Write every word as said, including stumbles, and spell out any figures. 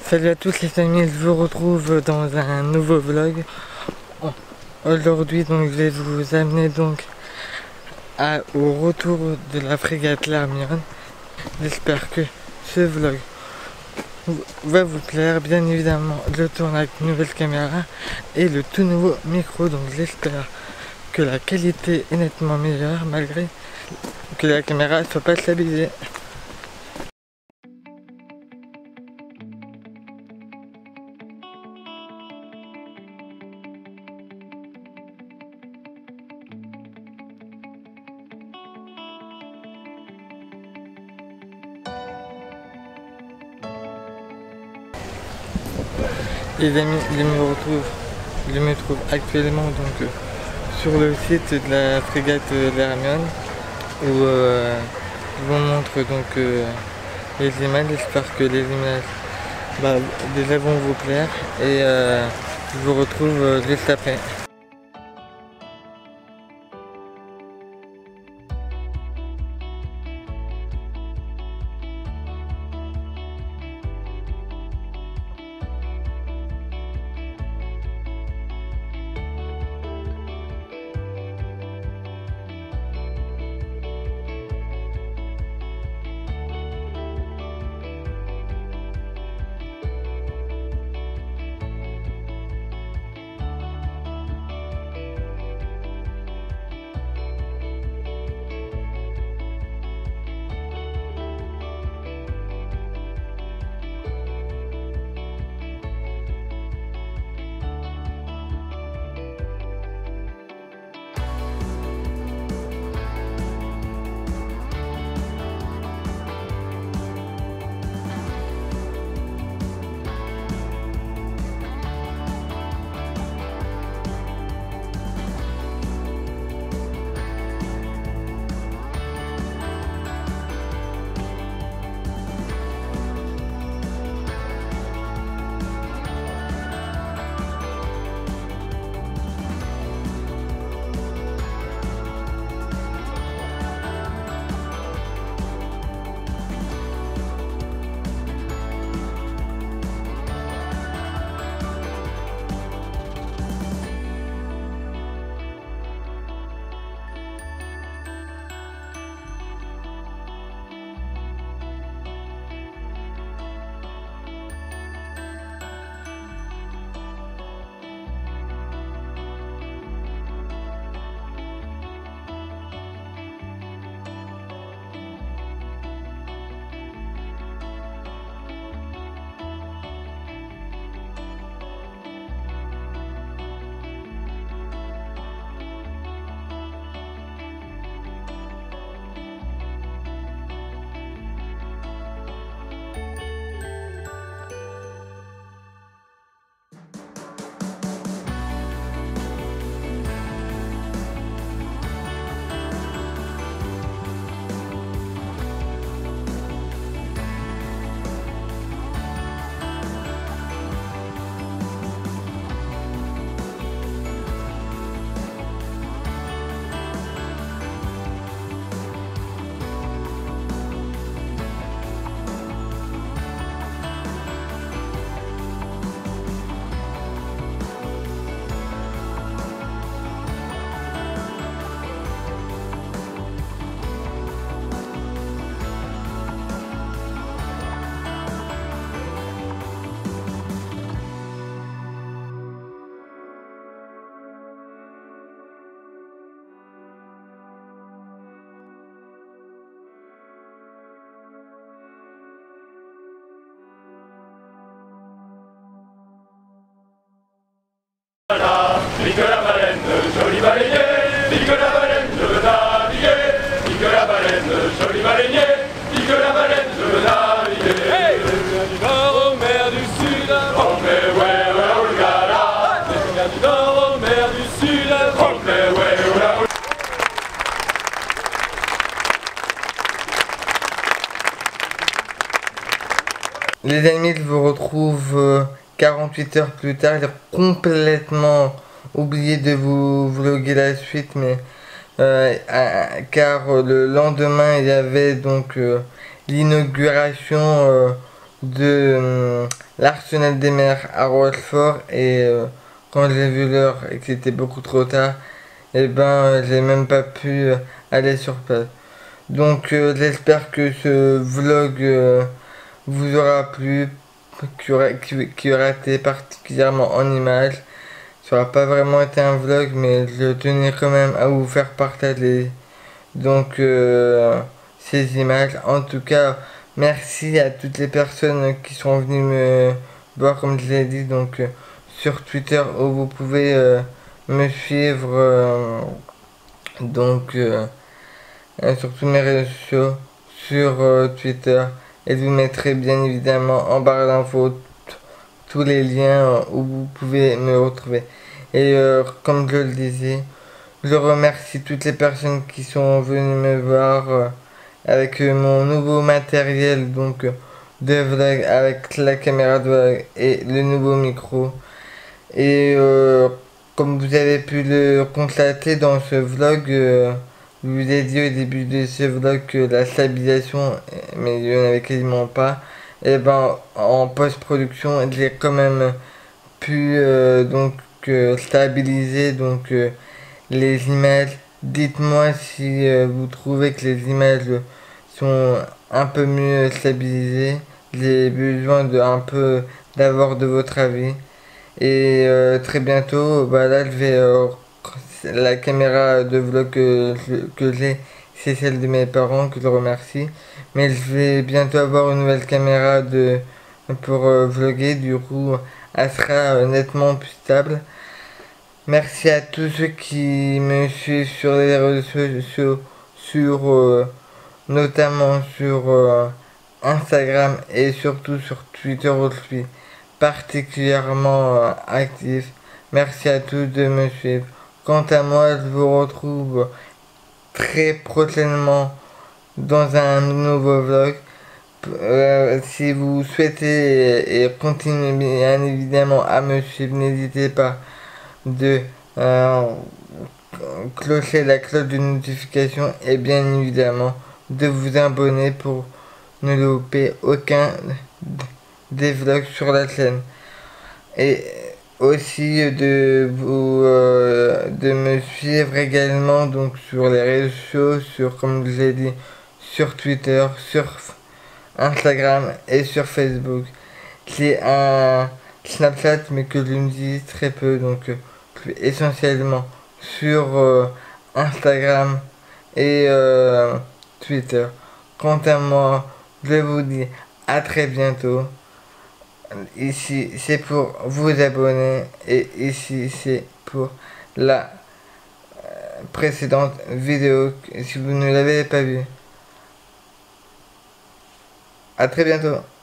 Salut à tous les amis, je vous retrouve dans un nouveau vlog. Aujourd'hui donc je vais vous amener donc à, au retour de la frégate l'Hermione. J'espère que ce vlog va vous plaire. Bien évidemment, je tourne avec une nouvelle caméra et le tout nouveau micro, donc j'espère que la qualité est nettement meilleure malgré que la caméra ne soit pas stabilisée. Les amis, je me retrouve, je me trouve actuellement donc euh, sur le site de la frégate euh, l'Hermione où euh, je vous montre donc euh, les images. J'espère que les images bah, déjà vont vous plaire et euh, je vous retrouve euh, juste après. Vive la baleine, joli baleinier, vive la baleine, je veux naviguer. Vive la baleine, joli baleinier, vive la baleine, je veux naviguer. Hey, du nord aux mers du sud, on fait ouais, ouais, oh le gala. Du nord aux mers du sud, on fait ouais, oh la. Les amis, je vous retrouve euh, quarante-huit heures plus tard. J'ai complètement oublié de vous vlogger la suite, mais euh, euh, car euh, le lendemain il y avait donc euh, l'inauguration euh, de euh, l'Arsenal des Mers à Rochefort et euh, quand j'ai vu l'heure et que c'était beaucoup trop tard, et ben euh, j'ai même pas pu euh, aller sur place. Donc euh, j'espère que ce vlog euh, vous aura plu, qui aura, qui, qui aura été particulièrement en images. Ça aura pas vraiment été un vlog, mais je tenais quand même à vous faire partager donc euh, ces images. En tout cas, merci à toutes les personnes qui sont venues me voir, comme je l'ai dit, donc euh, sur Twitter, où vous pouvez euh, me suivre euh, donc euh, euh, sur tous mes réseaux sociaux, sur euh, Twitter, et je vous mettrai bien évidemment en barre d'infos tous les liens euh, où vous pouvez me retrouver. Et euh, comme je le disais, je remercie toutes les personnes qui sont venues me voir euh, avec euh, mon nouveau matériel donc euh, de vlog, avec la caméra de vlog et le nouveau micro. Et euh, comme vous avez pu le constater dans ce vlog, euh, je vous ai dit au début de ce vlog que la stabilisation, mais il n'y en avait quasiment pas. Et ben en post-production, j'ai quand même pu euh, donc euh, stabiliser donc euh, les images. Dites-moi si euh, vous trouvez que les images sont un peu mieux stabilisées. J'ai besoin de un peu d'avoir de votre avis. Et euh, très bientôt, bah là je vais euh, la caméra de vlog que, que j'ai, c'est celle de mes parents, que je remercie. Mais je vais bientôt avoir une nouvelle caméra de pour euh, vlogger, du coup elle sera euh, nettement plus stable. Merci à tous ceux qui me suivent sur les réseaux sociaux, sur euh, notamment sur euh, Instagram et surtout sur Twitter où je suis particulièrement euh, actif. Merci à tous de me suivre. Quant à moi, je vous retrouve très prochainement dans un nouveau vlog. Euh, si vous souhaitez et continuez bien évidemment à me suivre, n'hésitez pas de euh, clocher la cloche de notification et bien évidemment de vous abonner pour ne louper aucun des vlogs sur la chaîne. Et aussi de vous euh, de me suivre également donc sur les réseaux sociaux, sur, comme je l'ai dit, sur Twitter, sur Instagram et sur Facebook. J'ai un Snapchat mais que je n'utilise très peu, donc euh, essentiellement sur euh, Instagram et euh, Twitter. Quant à moi, je vous dis à très bientôt. Ici c'est pour vous abonner et ici c'est pour la précédente vidéo si vous ne l'avez pas vue. À très bientôt.